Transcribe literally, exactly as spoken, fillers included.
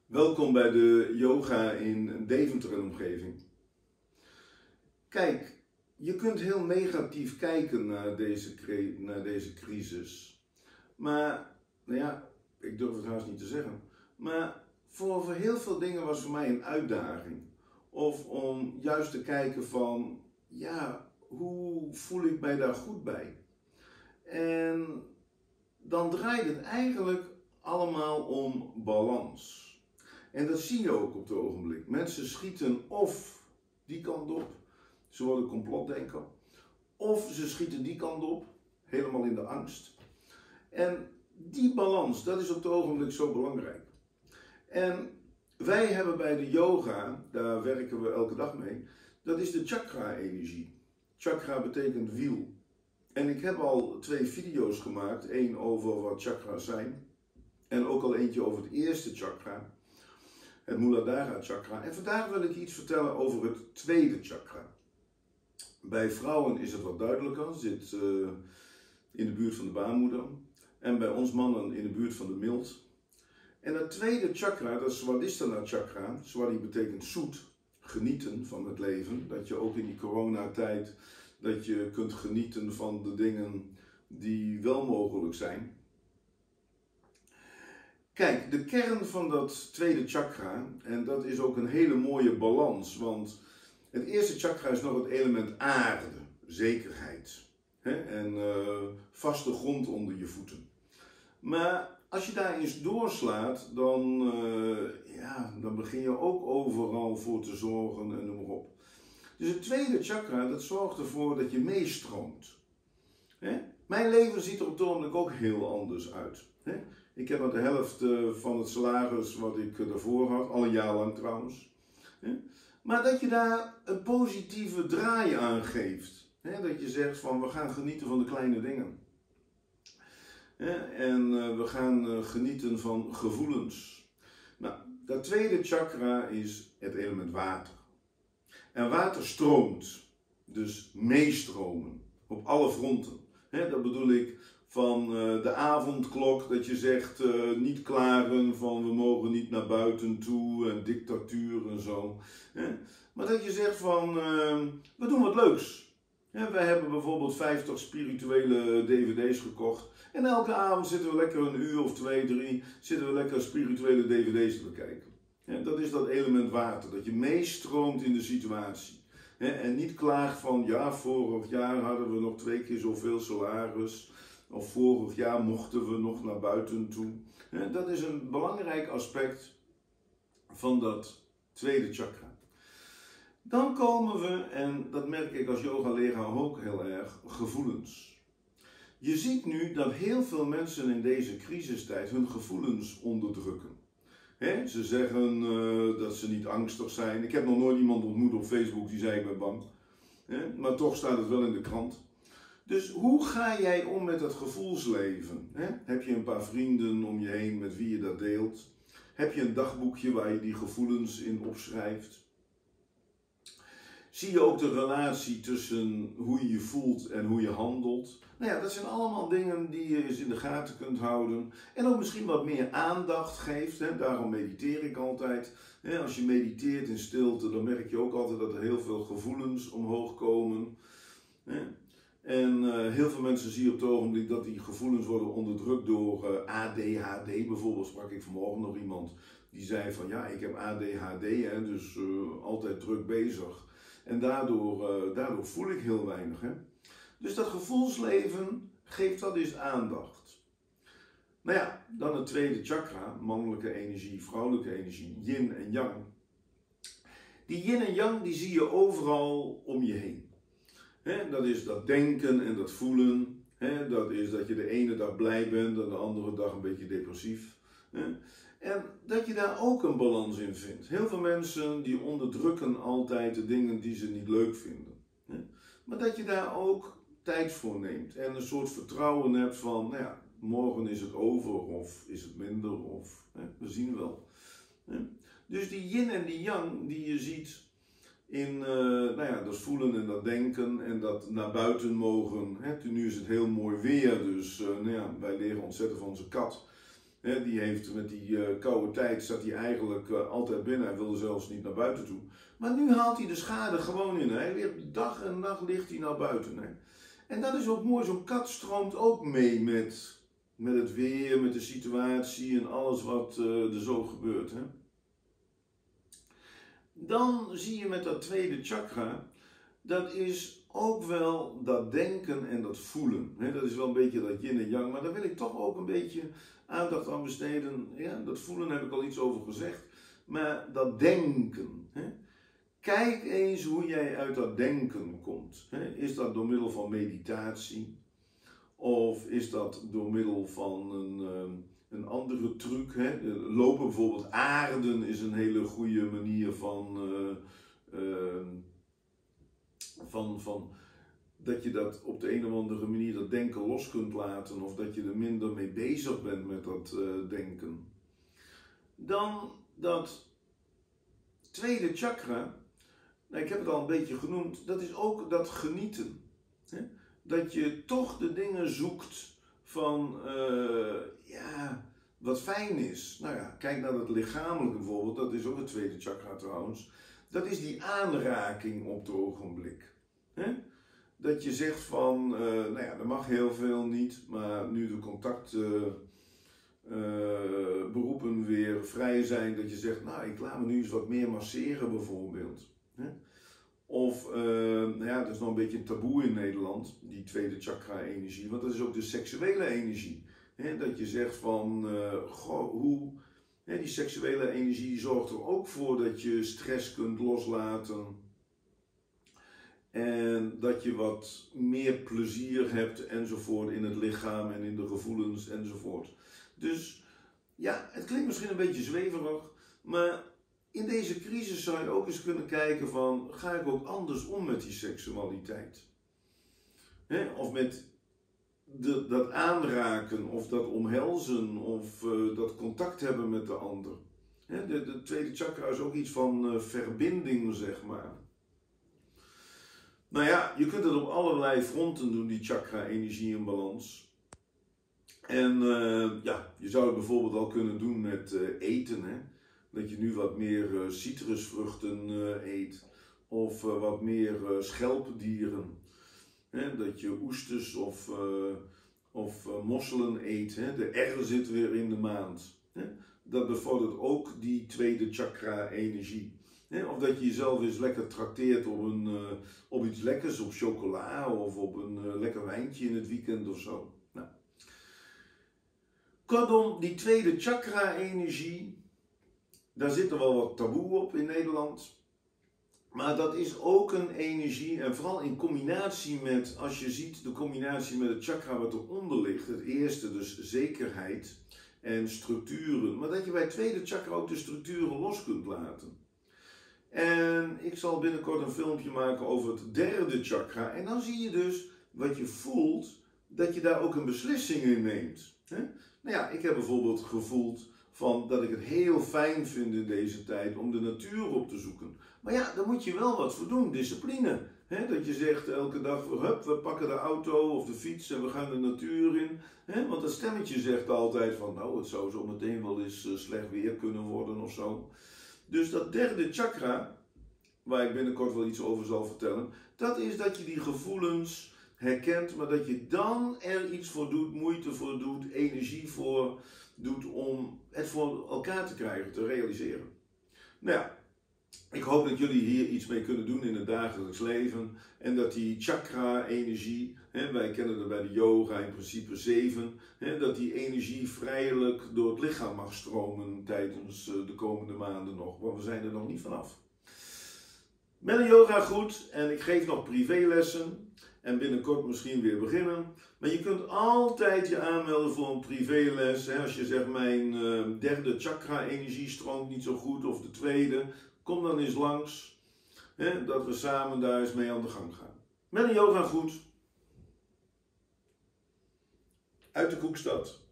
Welkom bij de yoga in Deventer en omgeving. Kijk, je kunt heel negatief kijken naar deze, naar deze crisis. Maar, nou ja, ik durf het haast niet te zeggen. Maar voor, voor heel veel dingen was voor mij een uitdaging. Of om juist te kijken van, ja, hoe voel ik mij daar goed bij? En dan draait het eigenlijk allemaal om balans. En dat zie je ook op het ogenblik. Mensen schieten of die kant op, ze worden complotdenker, of ze schieten die kant op, helemaal in de angst. En die balans, dat is op het ogenblik zo belangrijk. En wij hebben bij de yoga, daar werken we elke dag mee, dat is de chakra-energie. Chakra betekent wiel. En ik heb al twee video's gemaakt, één over wat chakra's zijn en ook al eentje over het eerste chakra. Het Muladhara chakra. En vandaag wil ik iets vertellen over het tweede chakra. Bij vrouwen is het wat duidelijker, zit uh, in de buurt van de baarmoeder. En bij ons mannen in de buurt van de milt. En het tweede chakra, dat is Swadhisthana chakra. Swadhi betekent zoet, genieten van het leven. Dat je ook in die coronatijd, dat je kunt genieten van de dingen die wel mogelijk zijn. Kijk, de kern van dat tweede chakra, en dat is ook een hele mooie balans, want het eerste chakra is nog het element aarde, zekerheid, hè? En uh, vaste grond onder je voeten. Maar als je daar eens doorslaat, dan, uh, ja, dan begin je ook overal voor te zorgen en noem maar op. Dus het tweede chakra, dat zorgt ervoor dat je meestroomt. Hè? Mijn leven ziet er op het ogenblik ook heel anders uit. Hè? Ik heb maar de helft van het salaris wat ik daarvoor had, al een jaar lang trouwens. Maar dat je daar een positieve draai aan geeft. Dat je zegt van we gaan genieten van de kleine dingen. En we gaan genieten van gevoelens. Nou, dat tweede chakra is het element water. En water stroomt, dus meestromen, op alle fronten. Dat bedoel ik van de avondklok, dat je zegt uh, niet klagen van we mogen niet naar buiten toe en dictatuur en zo. Hè? Maar dat je zegt van uh, we doen wat leuks. Hè? Wij hebben bijvoorbeeld vijftig spirituele dvd's gekocht en elke avond zitten we lekker een uur of twee, drie, zitten we lekker spirituele dvd's te bekijken. Hè? Dat is dat element water, dat je meestroomt in de situatie. Hè? En niet klaagt van ja, vorig jaar hadden we nog twee keer zoveel salaris. Of vorig jaar mochten we nog naar buiten toe. Dat is een belangrijk aspect van dat tweede chakra. Dan komen we, en dat merk ik als yoga-leraar ook heel erg, gevoelens. Je ziet nu dat heel veel mensen in deze crisistijd hun gevoelens onderdrukken. He, ze zeggen uh, dat ze niet angstig zijn. Ik heb nog nooit iemand ontmoet op Facebook die zei ik ben bang. He, maar toch staat het wel in de krant. Dus hoe ga jij om met dat gevoelsleven? He? Heb je een paar vrienden om je heen met wie je dat deelt? Heb je een dagboekje waar je die gevoelens in opschrijft? Zie je ook de relatie tussen hoe je je voelt en hoe je handelt? Nou ja, dat zijn allemaal dingen die je eens in de gaten kunt houden. En ook misschien wat meer aandacht geeft. Hè? Daarom mediteer ik altijd. Hè? Als je mediteert in stilte, dan merk je ook altijd dat er heel veel gevoelens omhoog komen. Hè? En uh, heel veel mensen zien op het ogenblik dat die gevoelens worden onderdrukt door uh, A D H D. Bijvoorbeeld sprak ik vanmorgen nog iemand die zei van ja, ik heb A D H D, hè, dus uh, altijd druk bezig. En daardoor, uh, daardoor voel ik heel weinig. Hè. Dus dat gevoelsleven, geeft dat eens aandacht. Nou ja, dan het tweede chakra, mannelijke energie, vrouwelijke energie, yin en yang. Die yin en yang die zie je overal om je heen. He, dat is dat denken en dat voelen. He, dat is dat je de ene dag blij bent en de andere dag een beetje depressief. He. En dat je daar ook een balans in vindt. Heel veel mensen die onderdrukken altijd de dingen die ze niet leuk vinden. He. Maar dat je daar ook tijd voor neemt. En een soort vertrouwen hebt van, nou ja, morgen is het over of is het minder of he, we zien wel. He. Dus die yin en die yang die je ziet in, uh, nou ja, dat voelen en dat denken en dat naar buiten mogen. Hè. Nu is het heel mooi weer, dus uh, nou ja, wij leren ontzettend van onze kat. He, die heeft met die uh, koude tijd, zat hij eigenlijk uh, altijd binnen. Hij wilde zelfs niet naar buiten toe. Maar nu haalt hij de schade gewoon in. Hij ligt, dag en nacht ligt hij naar buiten. Hè. En dat is ook mooi. Zo'n kat stroomt ook mee met, met het weer, met de situatie en alles wat uh, er zo gebeurt. Hè. Dan zie je met dat tweede chakra, dat is ook wel dat denken en dat voelen. He, dat is wel een beetje dat yin en yang, maar daar wil ik toch ook een beetje aandacht aan besteden. Ja, dat voelen heb ik al iets over gezegd. Maar dat denken. He. Kijk eens hoe jij uit dat denken komt. He, is dat door middel van meditatie? Of is dat door middel van een, een andere truc? He? Lopen bijvoorbeeld, aarden is een hele goede manier van... Uh, uh, Van, van dat je dat op de een of andere manier dat denken los kunt laten of dat je er minder mee bezig bent met dat uh, denken. Dan dat tweede chakra, nou, ik heb het al een beetje genoemd, dat is ook dat genieten. Hè? Dat je toch de dingen zoekt van, uh, ja, wat fijn is. Nou ja, kijk naar dat lichamelijke bijvoorbeeld, dat is ook het tweede chakra trouwens. Dat is die aanraking op het ogenblik. He? Dat je zegt van, uh, nou ja, er mag heel veel niet, maar nu de contactberoepen uh, uh, weer vrij zijn, dat je zegt, nou ik laat me nu eens wat meer masseren bijvoorbeeld. He? Of, uh, nou ja, dat is nog een beetje een taboe in Nederland, die tweede chakra energie, want dat is ook de seksuele energie. He? Dat je zegt van, uh, goh, hoe... Ja, die seksuele energie zorgt er ook voor dat je stress kunt loslaten. En dat je wat meer plezier hebt enzovoort in het lichaam en in de gevoelens enzovoort. Dus ja, het klinkt misschien een beetje zweverig. Maar in deze crisis zou je ook eens kunnen kijken van, ga ik ook anders om met die seksualiteit? He, of met... De, dat aanraken of dat omhelzen of uh, dat contact hebben met de ander. He, de, de tweede chakra is ook iets van uh, verbinding, zeg maar. Nou ja, je kunt het op allerlei fronten doen, die chakra-energie in balans. En uh, ja, je zou het bijvoorbeeld al kunnen doen met uh, eten. Hè? Dat je nu wat meer uh, citrusvruchten uh, eet of uh, wat meer uh, schelpdieren. He, dat je oesters of, uh, of uh, mosselen eet. He. De R zit weer in de maand. He. Dat bevordert ook die tweede chakra energie. He. Of dat je jezelf eens lekker trakteert op, een, uh, op iets lekkers, op chocola of op een uh, lekker wijntje in het weekend of zo. Nou. Kortom, die tweede chakra energie, daar zit er wel wat taboe op in Nederland. Maar dat is ook een energie, en vooral in combinatie met, als je ziet de combinatie met het chakra wat eronder ligt, het eerste dus zekerheid en structuren, maar dat je bij het tweede chakra ook de structuren los kunt laten. En ik zal binnenkort een filmpje maken over het derde chakra en dan zie je dus wat je voelt, dat je daar ook een beslissing in neemt. Nou ja, ik heb bijvoorbeeld gevoeld van dat ik het heel fijn vind in deze tijd om de natuur op te zoeken. Maar ja, daar moet je wel wat voor doen, discipline. He, dat je zegt elke dag, hup, we pakken de auto of de fiets en we gaan de natuur in. He, want dat stemmetje zegt altijd van, nou, het zou zo meteen wel eens uh, slecht weer kunnen worden of zo. Dus dat derde chakra, waar ik binnenkort wel iets over zal vertellen, dat is dat je die gevoelens herkent, maar dat je dan er iets voor doet, moeite voor doet, energie voor doet om het voor elkaar te krijgen, te realiseren. Nou ja, ik hoop dat jullie hier iets mee kunnen doen in het dagelijks leven. En dat die chakra-energie, hè, wij kennen er bij de yoga in principe zeven, hè, dat die energie vrijelijk door het lichaam mag stromen tijdens de komende maanden nog. Want we zijn er nog niet vanaf. Met een yoga goed en ik geef nog privélessen. En binnenkort misschien weer beginnen. Maar je kunt altijd je aanmelden voor een privéles. Hè, als je zegt, mijn uh, derde chakra-energie stroomt niet zo goed, of de tweede. Kom dan eens langs. Hè, dat we samen daar eens mee aan de gang gaan. Met een yoga goed. Uit de Koekstad.